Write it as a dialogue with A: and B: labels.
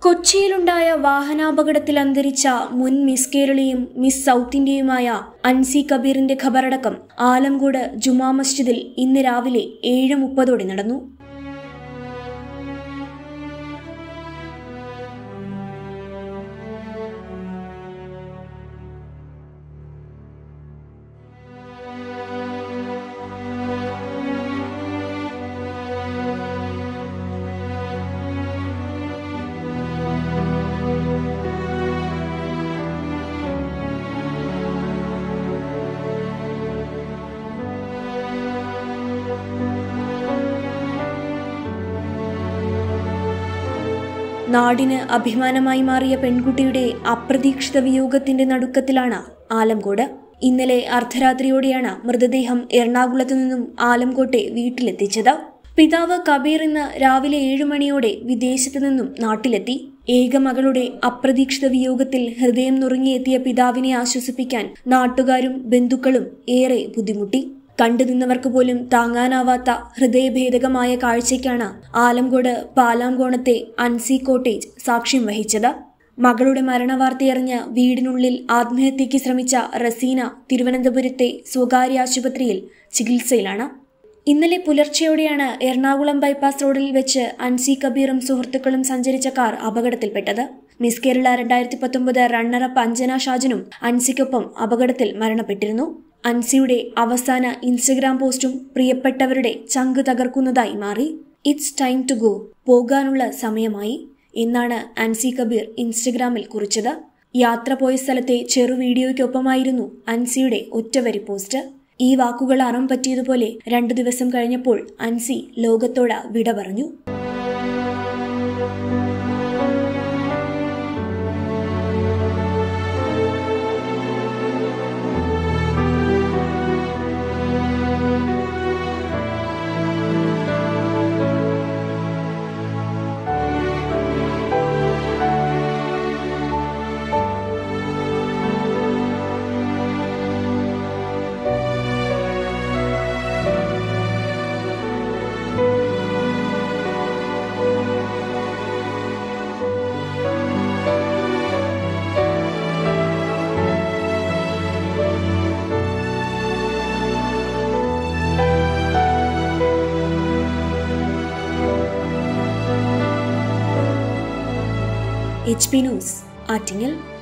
A: കൊച്ചിയിലുണ്ടായ വാഹനാപകടത്തിൽ അന്തരിച്ച മുൻ മിസ് കേരളയും മിസ് സൗത്ത് ഇന്ത്യയുമായ അൻസി കബീറിന്റെ ഖബറടക്കം ആലംകോട് ജുമാ മസ്ജിദിൽ ഇന്ന് രാവിലെ 7:30 നടന്നു. നാടിന് അഭിമാനമായി മാറിയ പെൺകുട്ടിയുടെ അപ്രതീക്ഷിത വിയോഗത്തിന്റെ നടുക്കത്തിലാണ് ആലംകോട്. ഇന്നലെ അർദ്ധരാത്രിയോടെയാണ് മൃതദേഹം എറണാകുളത്തു നിന്നും ആലംകോട്ടെ വീട്ടിലെത്തിച്ചത്. പിതാവ് കബീർ ഇന്ന് രാവിലെ 7 മണിയോടെ വിദേശത്തു നിന്നും നാട്ടിലെത്തി. ഏക മകളുടെ അപ്രതീക്ഷിത വിയോഗത്തിൽ ഹൃദയം നുറുങ്ങിയെത്തിയ പിതാവിനെ ആശ്വസിപ്പിക്കാൻ നാട്ടുകാരും ബന്ധുക്കളും ഏറെ ബുദ്ധിമുട്ടി. കണ്ടുനിന്നവർക്ക് പോലും താങ്ങാനാവാത്ത ഹൃദയഭേദകമായ കാഴ്ചയ്ക്കാണ് ആലംകോട് പാലാംകോണത്തെ അൻസി കോട്ടേജ് സാക്ഷ്യം വഹിച്ചത്. മകളുടെ മരണവാർത്തയറിഞ്ഞ് വീടിനുള്ളിൽ ആത്മഹത്യയ്ക്ക് ശ്രമിച്ച റസീന തിരുവനന്തപുരത്തെ സ്വകാര്യ ആശുപത്രിയിൽ ചികിത്സയിലാണ്. ഇന്നലെ പുലർച്ചെയോടെയാണ് എറണാകുളം ബൈപ്പാസ് റോഡിൽ വെച്ച് അൻസി കബീറും സുഹൃത്തുക്കളും സഞ്ചരിച്ച കാർ അപകടത്തിൽപ്പെട്ടത്. മിസ് കേരള 2019 റണ്ണറപ്പ് അഞ്ജന ഷാജനും അൻസിക്കൊപ്പം അപകടത്തിൽ മരണപ്പെട്ടിരുന്നു. അൻസിയുടെ അവസാന ഇൻസ്റ്റഗ്രാം പോസ്റ്റും പ്രിയപ്പെട്ടവരുടെ ചങ്ക് തകർക്കുന്നതായി മാറി. ഇറ്റ്സ് ടൈം ടു ഗോ, പോകാനുള്ള സമയമായി എന്നാണ് അൻസി കബീർ ഇൻസ്റ്റഗ്രാമിൽ കുറിച്ചത്. യാത്ര പോയ സ്ഥലത്തെ ചെറു വീഡിയോയ്ക്കൊപ്പമായിരുന്നു അൻസിയുടെ ഒറ്റവരി പോസ്റ്റ്. ഈ വാക്കുകൾ അറം പറ്റിയതുപോലെ 2 ദിവസം കഴിഞ്ഞപ്പോൾ അൻസി ലോകത്തോട് വിട പറഞ്ഞു. HP news, Attingal.